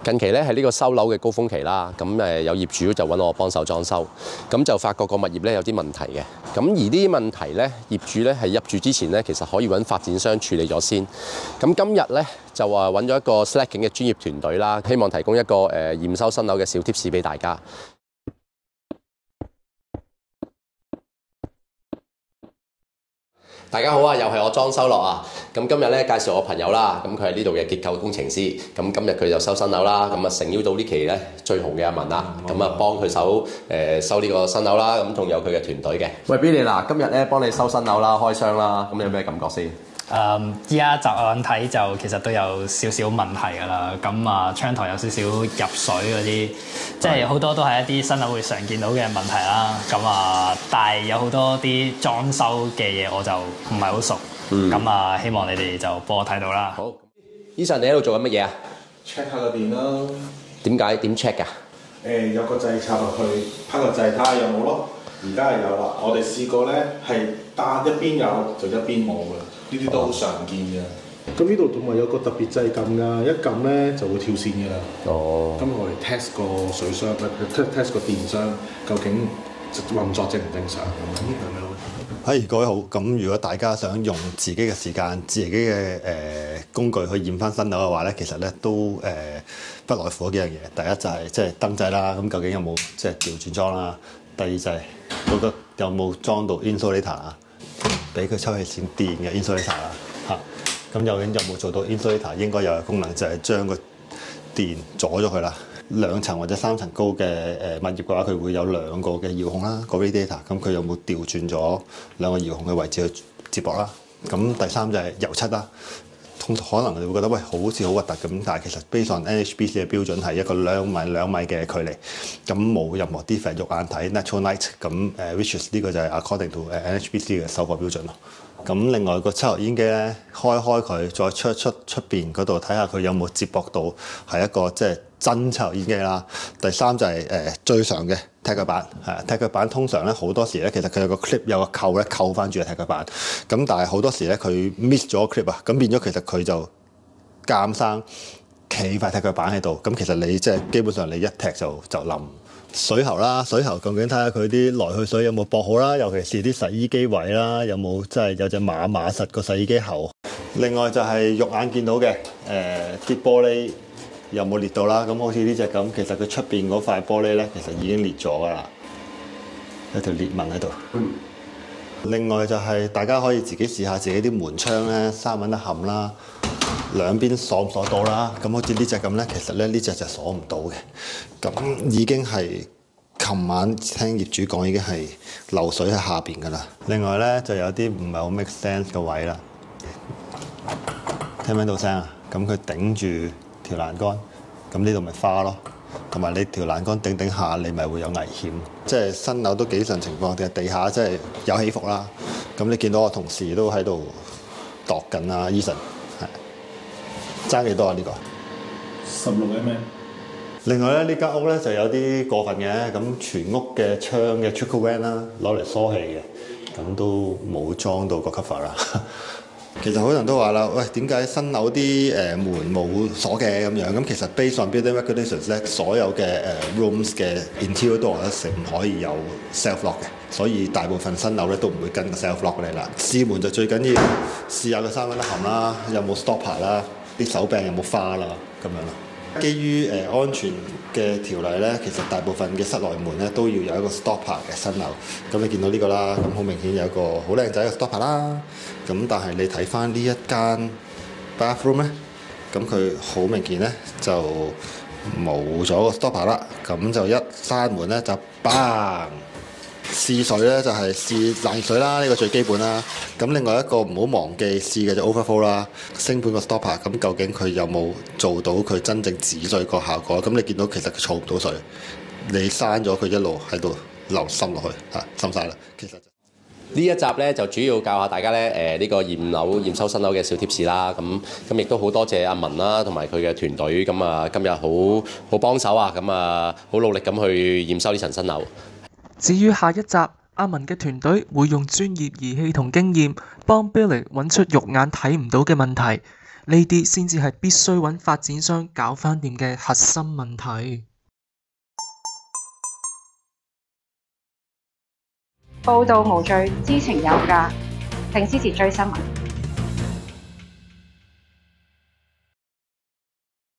近期咧係呢個收樓嘅高峰期啦，咁有業主就揾我幫手裝修，咁就發覺個物業咧有啲問題嘅，咁而呢啲問題咧業主咧係入住之前咧其實可以揾發展商處理咗先，咁今日咧就話揾咗一個 Slacking 嘅專業團隊啦，希望提供一個驗收新樓嘅小貼士俾大家。大家好啊，又係我裝修樂啊！咁今日咧介紹我朋友啦，咁佢係呢度嘅結構工程師，咁今日佢就收新樓啦，咁啊誠邀到呢期咧最紅嘅阿文啦，咁啊幫佢收呢個新樓啦，咁仲有佢嘅團隊嘅。喂 Billy 嗱，今日咧幫你收新樓啦，開箱啦，咁有咩感覺先？ 依家驟眼睇就其實都有少少問題㗎啦，咁啊窗台有少少入水嗰啲，即係好多都係一啲新樓會常見到嘅問題啦。咁啊，但係有好多啲裝修嘅嘢我就唔係好熟，咁啊希望你哋就幫我睇到啦。 好，Eason 你喺度做緊乜嘢啊 ？check 下個電啦。 點 check 㗎？ 有個掣插落去，拍個掣睇下有冇咯。而家係有啦，我哋試過咧係單一邊有就一邊冇㗎。呢啲都好常見嘅。咁呢度同埋有個特別掣撳㗎，一撳咧就會跳線㗎啦。 哦。 咁我哋 test 個水箱，test 個電箱，究竟運作正唔正常咁樣係咪咯？ 係各位好，咁如果大家想用自己嘅時間、自己嘅工具去驗翻新樓嘅話咧，其實咧都不外乎嗰幾樣嘢。第一就係即係燈掣啦，咁究竟有冇即係調轉裝啦？第二就係嗰個有冇裝到 insulator 啊？俾佢抽氣扇電嘅 insulator 啦嚇，咁究竟有冇做到 insulator 應該有嘅功能，就係將個電阻咗佢啦。2層或者3層高嘅物業嘅話，佢會有2個嘅遙控啦，個 radiator， 咁佢有冇調轉咗2個遙控嘅位置去接駁啦？咁第三就係油漆啦。可能你會覺得喂好似好核突咁，但係其實 based on NHBC 嘅標準係一個2米嘅距離，咁冇任何 defect 肉眼睇 natural light， 咁which is 呢個就係 according to NHBC 嘅收貨標準咯。咁另外個抽油煙機咧，開佢，再出邊嗰度睇下佢有冇接駁到係一個即係真抽油煙機啦。第三就係最常嘅踢腳板，踢腳板通常咧好多時咧其實佢有個 clip 有個扣咧扣翻住嘅踢腳板，咁但係好多時咧佢 miss 咗個 clip 啊，咁變咗其實佢就監生企塊踢腳板喺度，咁其實你即係基本上你一踢就冧。水喉啦，水喉究竟睇下佢啲來去水有冇駁好啦，尤其是啲洗衣機位啦，有冇即係有隻馬實個洗衣機喉。另外就係肉眼見到嘅啲玻璃有冇裂到啦，咁好似呢隻咁，其實佢出邊嗰塊玻璃咧，其實已經裂咗㗎啦，有條裂紋喺度。另外就係大家可以自己試下自己啲門窗咧，閂穩得冚啦。兩邊鎖唔鎖到啦？咁好似呢隻咁咧，其實咧呢隻就鎖唔到嘅。咁已經係琴晚聽業主講已經係漏水喺下邊㗎啦。另外咧就有啲唔係好 make sense 嘅位啦。聽唔聽到聲啊？咁佢頂住條欄杆，咁呢度咪花咯。同埋你條欄杆頂下，你咪會有危險。即係新樓都幾常情況，定係地下即係有起伏啦。咁你見到我同事都喺度度緊啊 Eason。爭幾多啊？呢個 16 mm。 另外咧，呢間屋咧就有啲過分嘅，咁全屋嘅窗嘅 trickle vent 啦，攞嚟疏氣嘅，咁都冇裝到個 cover 啦。其實好多人都話啦，喂，點解新樓啲門冇鎖嘅咁樣？咁其實 based on building regulations 咧，所有嘅rooms 嘅 interior door 咧係唔可以有 self lock 嘅，所以大部分新樓咧都唔會跟個 self lock 嚟啦。試門就最緊要試下個閂穩得冚啦，有冇 stopper 啦。啲手柄有冇花啦咁樣咯。基於安全嘅條例咧，其實大部分嘅室內門咧都要有一個 stopper 嘅新樓。咁你見到呢個啦，咁好明顯有一個好靚仔嘅 stopper 啦。咁但係你睇翻呢一間 bathroom 咧，咁佢好明顯咧就冇咗個 stopper 啦。咁就一閂門咧就 bang！試水咧就係試冷熱水啦，呢個最基本啦。咁另外一個唔好忘記試嘅就 overflow 啦，升盤個 stopper。咁究竟佢有冇做到佢真正止水個效果？咁你見到其實佢儲唔到水，你閂咗佢一路喺度流滲落去滲晒啦。其實呢一集咧就主要教下大家咧呢個驗收新樓嘅小貼士啦。咁亦都好多謝阿文啦，同埋佢嘅團隊。咁啊今日好幫手啊，咁啊好努力咁去驗收呢層新樓。 至於下一集，阿文嘅團隊會用專業儀器同經驗幫 Billy 揾出肉眼睇唔到嘅問題， 呢啲先至係必須揾發展商搞翻掂嘅核心問題。 報道無罪，知情有價，請支持追新聞。